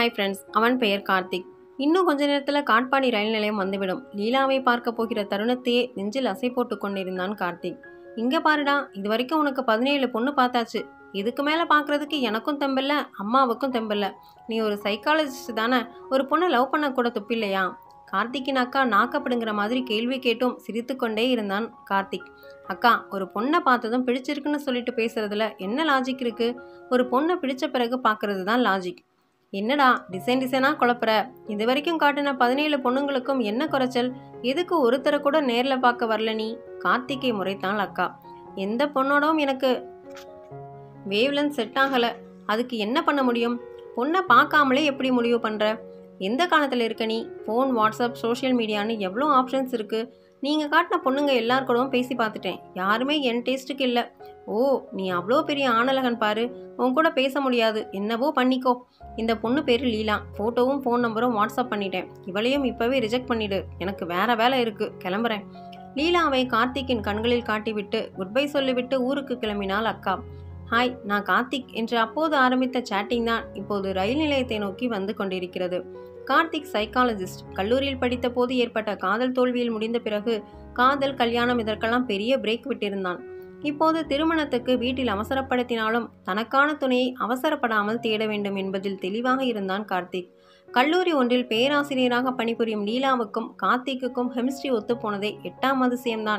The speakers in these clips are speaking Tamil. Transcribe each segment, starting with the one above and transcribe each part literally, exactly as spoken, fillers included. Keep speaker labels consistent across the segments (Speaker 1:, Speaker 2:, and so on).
Speaker 1: ஹாய் ஃப்ரெண்ட்ஸ், அவன் பெயர் கார்த்திக். இன்னும் கொஞ்ச நேரத்தில் காட்பாடி ரயில் நிலையம் வந்துவிடும். லீலாவை பார்க்க போகிற தருணத்தையே நெஞ்சில் அசை போட்டு கொண்டிருந்தான் கார்த்திக். இங்கே பாருடா, இது வரைக்கும் உனக்கு பதினேழு பொண்ணு பார்த்தாச்சு. இதுக்கு மேலே பார்க்குறதுக்கு எனக்கும் தெம்பில்ல, அம்மாவுக்கும் தெம்பில்ல. நீ ஒரு சைக்காலஜிஸ்ட் தானே, ஒரு பொண்ணை லவ் பண்ண கூட துப்பில்லையா? கார்த்திக்கின் அக்கா நாக்கப்படுங்கிற மாதிரி கேள்வி கேட்டும் சிரித்து கொண்டே இருந்தான் கார்த்திக். அக்கா, ஒரு பொண்ணை பார்த்ததும் பிடிச்சிருக்குன்னு சொல்லிட்டு பேசுறதுல என்ன லாஜிக் இருக்கு? ஒரு பொண்ணை பிடிச்ச பிறகு பார்க்கறது தான் லாஜிக். என்னடா டிசைன் டிசைனாக குழப்புற? இது வரைக்கும் காட்டின பதினேழு பொண்ணுங்களுக்கும் என்ன குறைச்சல்? எதுக்கு ஒருத்தரை கூட நேரில் பார்க்க வரல நீ? கார்த்திகை முறைத்தாள் அக்கா. எந்த பொண்ணோடவும் எனக்கு வேவ்லென்த் செட் ஆகலை. அதுக்கு என்ன பண்ண முடியும்? பொண்ணை பார்க்காமலே எப்படி முடிவு பண்ணுற? எந்த காலத்தில் இருக்க நீ? ஃபோன், வாட்ஸ்அப், சோஷியல் மீடியான்னு எவ்வளோ ஆப்ஷன்ஸ் இருக்குது. நீங்கள் காட்டின பொண்ணுங்க எல்லார் கூடவும் பேசி பார்த்துட்டேன். யாருமே என் டேஸ்ட்டுக்கு இல்லை. ஓ, நீ அவ்வளோ பெரிய ஆணழகன் பாரு. உன் கூட பேச முடியாது, என்னவோ பண்ணிக்கோ. இந்த பொண்ணு பேர் லீலா. ஃபோட்டோவும் ஃபோன் நம்பரும் வாட்ஸ்அப் பண்ணிட்டேன். இவளையும் இப்போவே ரிஜெக்ட் பண்ணிவிடு. எனக்கு வேற வேலை இருக்குது, கிளம்புறேன். லீலாவை கார்த்திக்கின் கண்களில் காட்டிவிட்டு குட்பை சொல்லிவிட்டு ஊருக்கு கிளம்பினாள் அக்கா. ஹாய், நான் கார்த்திக் என்று அப்போது ஆரம்பித்த சேட்டிங் தான் இப்போது ரயில் நிலையத்தை நோக்கி வந்து கொண்டிருக்கிறது. கார்த்திக் சைக்காலஜிஸ்ட். கல்லூரியில் படித்த போது ஏற்பட்ட காதல் தோல்வியில் முடிந்த பிறகு காதல், கல்யாணம் இதற்கெல்லாம் பெரிய பிரேக் விட்டிருந்தான். இப்போது திருமணத்துக்கு வீட்டில் அவசரப்படுத்தினாலும் தனக்கான துணையை அவசரப்படாமல் தேட வேண்டும் என்பதில் தெளிவாக இருந்தான் கார்த்திக். கல்லூரி ஒன்றில் பேராசிரியராக பணிபுரியும் லீலாவுக்கும் கார்த்திக்குக்கும் கெமிஸ்ட்ரி ஒத்து போனதே எட்டாம் அதிசயம்தான்.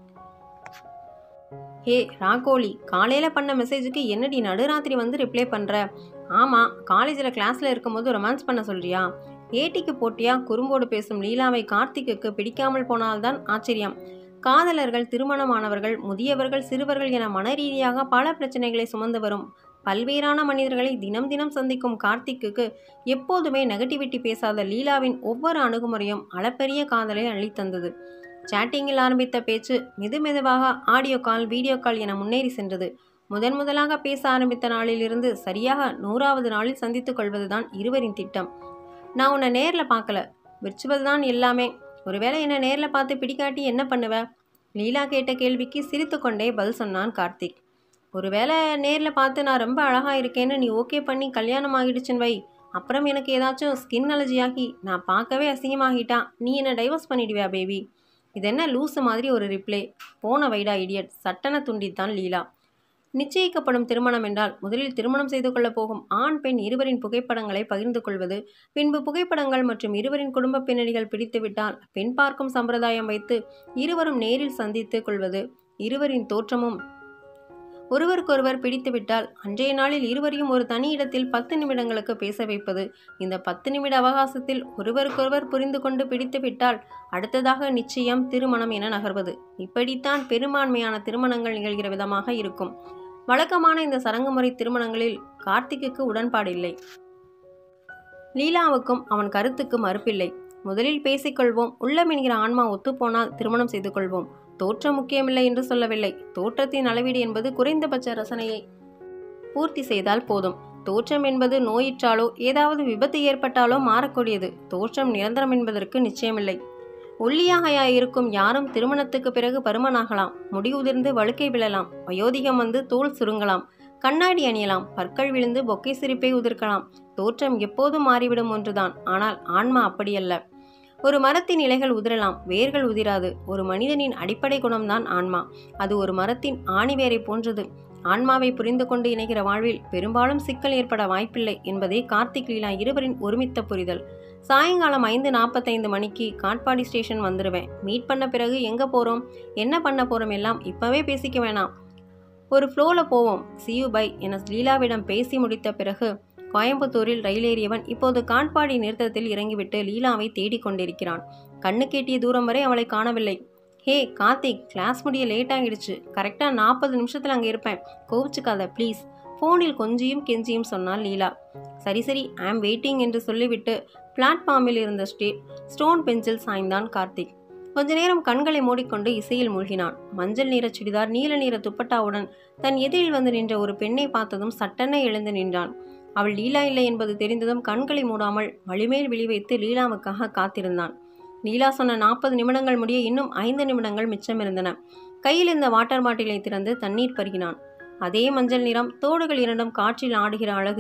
Speaker 1: ஹே ராகோலி, காலையில பண்ண மெசேஜுக்கு என்னடி நடுராத்திரி வந்து ரிப்ளை பண்ற? ஆமா, காலேஜில் கிளாஸ்ல இருக்கும்போது ரொமான்ஸ் பண்ண சொல்றியா? ஏட்டிக்கு போட்டியா குறும்போடு பேசும் லீலாவை கார்த்திக்கு பிடிக்காமல் போனால்தான் ஆச்சரியம். காதலர்கள், திருமணமானவர்கள், முதியவர்கள், சிறுவர்கள் என மன ரீதியாக பல பிரச்சனைகளை சுமந்து வரும் பல்வேறான மனிதர்களை தினம் தினம் சந்திக்கும் கார்த்திக்கு எப்போதுமே நெகட்டிவிட்டி பேசாத லீலாவின் ஒவ்வொரு அணுகுமுறையும் அளப்பெரிய காதலை அள்ளித்தந்தது. சேட்டிங்கில் ஆரம்பித்த பேச்சு மெது மெதுவாக ஆடியோ கால், வீடியோ கால் என முன்னேறி சென்றது. முதன் முதலாக பேச ஆரம்பித்த நாளிலிருந்து சரியாக நூறாவது நாளில் சந்தித்துக் கொள்வதுதான் இருவரின் திட்டம். நான் உன்னை நேரில் பார்க்கல, விர்ச்சுவல் தான் எல்லாமே. ஒருவேளை என்னை நேரில் பார்த்து பிடிக்காட்டி என்ன பண்ணுவ? லீலா கேட்ட கேள்விக்கு சிரித்து கொண்டே பதில் சொன்னான் கார்த்திக். ஒருவேளை நேரில் பார்த்து நான் ரொம்ப அழகாக இருக்கேன்னு நீ ஓகே பண்ணி கல்யாணம் ஆகிடுச்சுன்னு வை. அப்புறம் எனக்கு ஏதாச்சும் ஸ்கின் அலர்ஜியாகி நான் பார்க்கவே அசிங்கமாகிட்டா நீ என்னை டைவர்ஸ் பண்ணிடுவியா பேபி? இது என்ன லூஸு மாதிரி ஒரு ரிப்ளை? போன வைடா இடியட், சட்டன துண்டித்தான் லீலா. நிச்சயிக்கப்படும் திருமணம் என்றால் முதலில் திருமணம் செய்து கொள்ளப் போகும் ஆண், பெண் இருவரின் புகைப்படங்களை பகிர்ந்து கொள்வது, பின்பு புகைப்படங்கள் மற்றும் இருவரின் குடும்ப பின்னணிகள் பிடித்துவிட்டால் பெண் பார்க்கும் சம்பிரதாயம் வைத்து இருவரும் நேரில் சந்தித்து கொள்வது, இருவரின் தோற்றமும் ஒருவருக்கொருவர் பிடித்துவிட்டால் அன்றைய நாளில் இருவரையும் ஒரு தனி இடத்தில் பத்து நிமிடங்களுக்கு பேச வைப்பது. இந்த பத்து நிமிட அவகாசத்தில் ஒருவருக்கொருவர் புரிந்து கொண்டு பிடித்துவிட்டால் அடுத்ததாக நிச்சயம், திருமணம் என நகர்வது. இப்படித்தான் பெரும்பான்மையான திருமணங்கள் நிகழ்கிற விதமாக இருக்கும். வழக்கமான இந்த சடங்குமுறை திருமணங்களில் கார்த்திக்கு உடன்பாடில்லை. லீலாவுக்கும் அவன் கருத்துக்கு மறுப்பில்லை. முதலில் பேசிக்கொள்வோம், உள்ளம் என்கிற ஆன்மா ஒத்துப்போனால் திருமணம் செய்து கொள்வோம். தோற்றம் முக்கியமில்லை என்று சொல்லவில்லை. தோற்றத்தின் அளவீடு என்பது குறைந்தபட்ச ரசனையை பூர்த்தி செய்தால் போதும். தோற்றம் என்பது நோயிற்றாலோ ஏதாவது விபத்து ஏற்பட்டாலோ மாறக்கூடியது. தோற்றம் நிரந்தரம் என்பதற்கு நிச்சயமில்லை. ஒல்லியாக இருக்கும் யாரும் திருமணத்துக்கு பிறகு பருமனாகலாம், முடி உதிர்ந்து வழுக்கை விழலாம், வயோதிகம் வந்து தோல் சுருங்கலாம், கண்ணாடி அணியலாம், பற்கள் விழுந்து பொக்கை சிரிப்பை உதிர்க்கலாம். தோற்றம் எப்போதும் மாறிவிடும் ஒன்றுதான். ஆனால் ஆன்மா அப்படியல்ல. ஒரு மரத்தின் இலைகள் உதிரலாம், வேர்கள் உதிராது. ஒரு மனிதனின் அடிப்படை குணம்தான் ஆன்மா. அது ஒரு மரத்தின் ஆணிவேரை போன்றது. ஆன்மாவை புரிந்து கொண்டு இணைகிற வாழ்வில் பெரும்பாலும் சிக்கல் ஏற்பட வாய்ப்பில்லை என்பதே கார்த்திக், லீலா இருவரின் ஒருமித்த புரிதல். சாயங்காலம் ஐந்து நாற்பத்தைந்து மணிக்கு காட்பாடி ஸ்டேஷன் வந்துடுவேன். மீட் பண்ண பிறகு எங்கே போகிறோம், என்ன பண்ண போகிறோம் எல்லாம் இப்போவே பேசிக்க வேணாம். ஒரு ஃப்ளோவில் போவோம். சியூ பை என லீலாவிடம் பேசி முடித்த பிறகு கோயம்புத்தூரில் ரயில் ஏறியவன் இப்போது காட்பாடி நிறுத்தத்தில் இறங்கிவிட்டு லீலாவை தேடிக்கொண்டிருக்கிறான். கண்ணு கேட்டிய தூரம் வரை அவளை காணவில்லை. ஹே கார்த்திக், கிளாஸ் முடிய லேட் ஆகிடுச்சு. கரெக்டாக நாற்பது நிமிஷத்தில் அங்கே இருப்பேன். கோவிச்சுக்காத ப்ளீஸ். ஃபோனில் கொஞ்சியும் கெஞ்சியும் சொன்னாள் லீலா. சரி சரி, ஐ ஆம் வெயிட்டிங் என்று சொல்லிவிட்டு பிளாட்ஃபார்மில் இருந்த ஸ்டே ஸ்டோன் பெஞ்சில் சாய்ந்தான் கார்த்திக். கொஞ்ச நேரம் கண்களை மூடிக்கொண்டு இசையில் மூழ்கினான். மஞ்சள் நிற சுடிதார், நீல நிற துப்பட்டாவுடன் தன் எதிரில் வந்து நின்ற ஒரு பெண்ணை பார்த்ததும் சட்டென எழுந்து நின்றான். அவள் லீலா இல்லை என்பது தெரிந்ததும் கண்களை மூடாமல் வழிமேல் விழி வைத்து லீலாவுக்காக காத்திருந்தான். லீலா சொன்ன நாற்பது நிமிடங்கள் முடிய இன்னும் ஐந்து நிமிடங்கள் மிச்சமிருந்தன. கையில் இருந்த வாட்டர் பாட்டிலை திறந்து தண்ணீர் பருகினான். அதே மஞ்சள் நிறம், தோடுகள் இரண்டும் காற்றில் ஆடுகிற அழகு,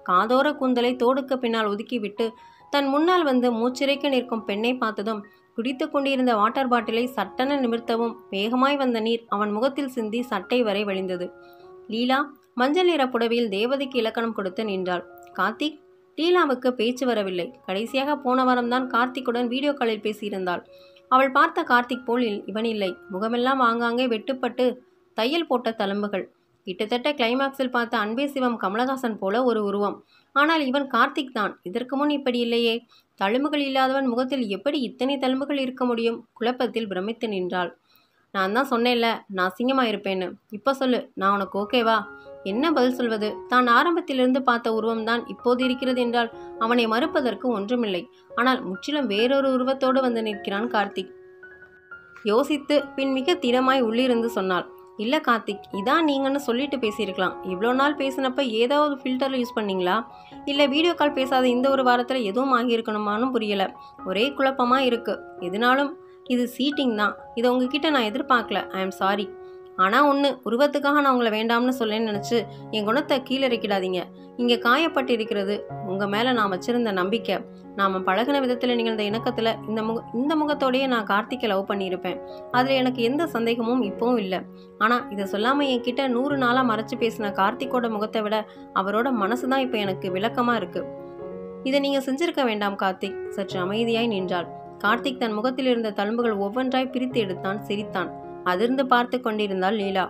Speaker 1: காதோர கூந்தலை தோடுக்கு பின்னால் ஒதுக்கிவிட்டு தன் முன்னால் வந்து மூச்சிறைக்க நிற்கும் பெண்ணை பார்த்ததும் குடித்து கொண்டிருந்த வாட்டர் பாட்டிலை சட்டென நிமிர்த்தவும் வேகமாய் வந்த நீர் அவன் முகத்தில் சிந்தி சட்டை வரை வழிந்தது. லீலா மஞ்சள் நிற புடவையில் தேவதைக்கு இலக்கணம் கொடுத்து நின்றாள். கார்த்திக்? லீலாவுக்கு பேச்சு வரவில்லை. கடைசியாக போன வாரம்தான் கார்த்திக்குடன் வீடியோ காலில் பேசியிருந்தாள். அவள் பார்த்த கார்த்திக் போல் இவன் இல்லை. முகமெல்லாம் ஆங்காங்கே வெட்டுப்பட்டு தையல் போட்ட தழும்புகள். கிட்டத்தட்ட கிளைமாக்ஸில் பார்த்த அன்பே சிவம் கமலஹாசன் போல ஒரு உருவம். ஆனால் இவன் கார்த்திக் தான். இதற்கு முன் இப்படி இல்லையே. தழும்புகள் இல்லாதவன் முகத்தில் எப்படி இத்தனை தழும்புகள் இருக்க முடியும்? குழப்பத்தில் பிரமித்து நின்றாள். நான் தான் சொன்னேன்ல, நான் அசிங்கமாக இருப்பேன்னு. இப்போ சொல்லு, நான் உனக்கு ஓகேவா? என்ன பதில் சொல்வது? தான் ஆரம்பத்திலிருந்து பார்த்த உருவம்தான் இப்போது இருக்கிறது என்றால் அவனை மறுப்பதற்கு ஒன்றுமில்லை. ஆனால் முற்றிலும் வேறொரு உருவத்தோடு வந்து நிற்கிறான் கார்த்திக். யோசித்து பின் மிக திடமாய் உள்ளிருந்து சொன்னாள். இல்லை கார்த்திக், இதான் நீங்கன்னு சொல்லிட்டு பேசியிருக்கலாம். இவ்வளோ நாள் பேசினப்ப ஏதாவது ஃபில்டர் யூஸ் பண்ணீங்களா? இல்லை வீடியோ கால் பேசாத இந்த ஒரு வாரத்தில் எதுவும் ஆகியிருக்கணுமானும் புரியலை. ஒரே குழப்பமாக இருக்குது. எதுனாலும் இது சீட்டிங் தான். இதை உங்ககிட்ட நான் எதிர்பார்க்கல. I am sorry. ஆனால் ஒன்று, உருவத்துக்காக நான் உங்களை வேண்டாம்னு சொல்லேன்னு நினச்சி என் குணத்தை கீழே இறக்கிடாதீங்க. இங்கே காயப்பட்டு இருக்கிறது உங்கள் மேலே நான் வச்சிருந்த நம்பிக்கை. நாம் பழகின விதத்தில் நிகழ்ந்த இணக்கத்தில் இந்த முக இந்த முகத்தோடையே நான் கார்த்திகை லவ் பண்ணியிருப்பேன். அதில் எனக்கு எந்த சந்தேகமும் இப்போவும் இல்லை. ஆனால் இதை சொல்லாமல் என்கிட்ட நூறு நாளாக மறைச்சி பேசின கார்த்திக்கோட முகத்தை விட அவரோட மனசு தான் இப்போ எனக்கு விளக்கமாக இருக்குது. இதை நீங்கள் செஞ்சிருக்க வேண்டாம் கார்த்திக். சற்று அமைதியாய் நின்றாள். கார்த்திக் தன் முகத்தில் இருந்த தழும்புகள் ஒவ்வொன்றாய் பிரித்து எடுத்தான். சிரித்தான். அதிர்ந்து பார்த்து கொண்டிருந்தாள் லீலா.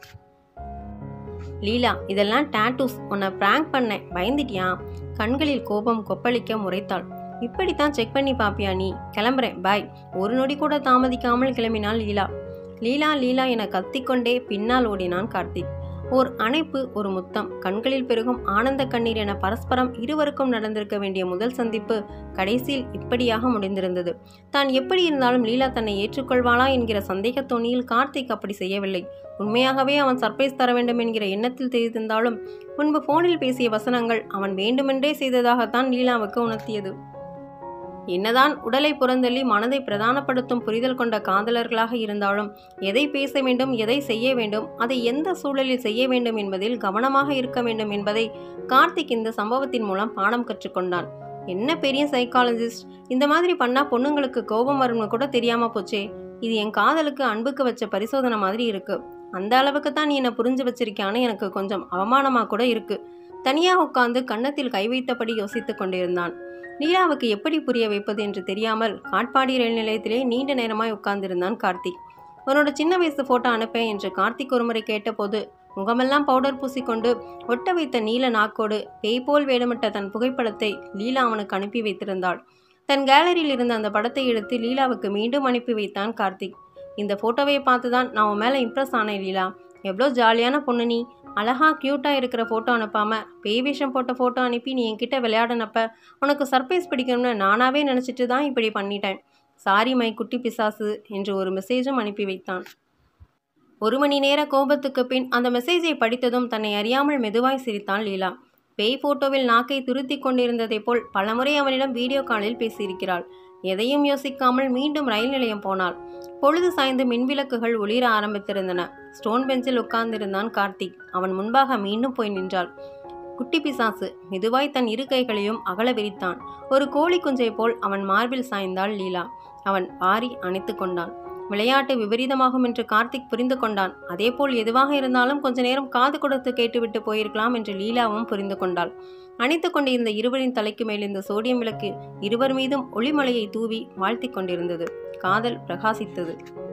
Speaker 1: லீலா, இதெல்லாம் டாட்டூஸ். உன்னை பிராங்க் பண்ணேன், பயந்துட்டியா? கண்களில் கோபம் கொப்பளிக்க முறைத்தாள். இப்படித்தான் செக் பண்ணி பாப்பியா நீ? கிளம்புறேன், பாய். ஒரு நொடி கூட தாமதிக்காமல் கிளம்பினாள் லீலா. லீலா லீலா என கத்திக்கொண்டே பின்னால் ஓடினான் கார்த்திக். ஓர் அணைப்பு, ஒரு முத்தம், கண்களில் பெருகும் ஆனந்த கண்ணீர் என பரஸ்பரம் இருவருக்கும் நடந்திருக்க வேண்டிய முதல் சந்திப்பு கடைசியில் இப்படியாக முடிந்திருந்தது. தான் எப்படி இருந்தாலும் லீலா தன்னை ஏற்றுக்கொள்வாளா என்கிற சந்தேக தோணியில் கார்த்திக் அப்படி செய்யவில்லை. உண்மையாகவே அவன் சர்ப்ரைஸ் தர வேண்டும் என்கிற எண்ணத்தில் தெரிந்திருந்தாலும் முன்பு போனில் பேசிய வசனங்கள் அவன் வேண்டுமென்றே செய்ததாகத்தான் லீலாவுக்கு உணர்த்தியது. என்னதான் உடலை புறந்தள்ளி மனதை பிரதானப்படுத்தும் புரிதல் கொண்ட காதலர்களாக இருந்தாலும் எதை பேச வேண்டும், எதை செய்ய வேண்டும், அதை எந்த சூழலில் செய்ய வேண்டும் என்பதில் கவனமாக இருக்க வேண்டும் என்பதை கார்த்திக் இந்த சம்பவத்தின் மூலம் பாடம் கற்றுக்கொண்டான். என்ன பெரிய சைக்காலஜிஸ்ட், இந்த மாதிரி பண்ணா பொண்ணுங்களுக்கு கோபம் வரும்னு கூட தெரியாம போச்சே. இது என் காதலுக்கு அன்புக்கு வச்ச பரிசோதனை மாதிரி இருக்கு. அந்த அளவுக்கு தான் நீ என்னை புரிஞ்சு வச்சிருக்கான்னு எனக்கு கொஞ்சம் அவமானமா கூட இருக்கு. தனியாக உட்கார்ந்து கன்னத்தில் கை வைத்தபடி யோசித்து கொண்டிருந்தான். லீலாவுக்கு எப்படி புரிய வைப்பது என்று தெரியாமல் காட்பாடி ரயில் நிலையத்திலே நீண்ட நேரமாய் உட்கார்ந்திருந்தான் கார்த்திக். உன்னோட சின்ன வயசு போட்டோ அனுப்பேன் என்று கார்த்திக் ஒருமுறை கேட்டபோது முகமெல்லாம் பவுடர் பூசிக்கொண்டு ஒட்ட வைத்த நீல நாக்கோடு பேய் போல் வேடமிட்ட தன் புகைப்படத்தை லீலா அவனுக்கு அனுப்பி வைத்திருந்தாள். தன் கேலரியில் இருந்த அந்த படத்தை எடுத்து லீலாவுக்கு மீண்டும் அனுப்பி வைத்தான் கார்த்திக். இந்த போட்டோவை பார்த்துதான் நான் உன் மேலே இம்ப்ரெஸ் ஆனேன் லீலா. எவ்வளோ ஜாலியான பொண்ணு நீ. அழகா க்யூட்டாக இருக்கிற ஃபோட்டோ அனுப்பாமல் பேய் வேஷம் போட்ட ஃபோட்டோ அனுப்பி நீ என்கிட்ட விளையாடினப்ப உனக்கு சர்ப்ரைஸ் பிடிக்கணும்னு நானாவே நினச்சிட்டு தான் இப்படி பண்ணிட்டேன். சாரி மை குட்டி பிசாசு என்று ஒரு மெசேஜும் அனுப்பி வைத்தான். ஒரு மணி நேர கோபத்துக்கு பின் அந்த மெசேஜை படித்ததும் தன்னை அறியாமல் மெதுவாய் சிரித்தான் லீலா. பேய் ஃபோட்டோவில் நாக்கை துருத்தி கொண்டிருந்ததை போல் பலமுறை அவனிடம் வீடியோ காலில் பேசியிருக்கிறாள். எதையும் யோசிக்காமல் மீண்டும் ரயில் நிலையம் போனாள். பொழுது சாய்ந்து மின்விளக்குகள் ஒளிர ஆரம்பித்திருந்தன. ஸ்டோன் பெஞ்சில் உட்கார்ந்திருந்தான் கார்த்திக். அவன் முன்பாக மீண்டும் போய் நின்றாள். குட்டி பிசாசு மெதுவாய் தன் இரு கைகளையும் அகல விரித்தான். ஒரு கோழி குஞ்சை போல் அவன் மார்பில் சாய்ந்தாள் லீலா. அவன் வாரி அணைத்து கொண்டான். விளையாட்டு விபரீதமாகும் என்று கார்த்திக் புரிந்து கொண்டான். அதேபோல் எதுவாக இருந்தாலும் கொஞ்ச நேரம் காது கொடுத்து கேட்டுவிட்டு போயிருக்கலாம் என்று லீலாவும் புரிந்து கொண்டாள். அணைத்து கொண்டிருந்த இருவரின் தலைக்கு மேல் இந்த சோடியம் விளக்கு இருவர் மீதும் ஒளிமலையை தூவி வாழ்த்தி கொண்டிருந்தது. காதல் பிரகாசித்தது.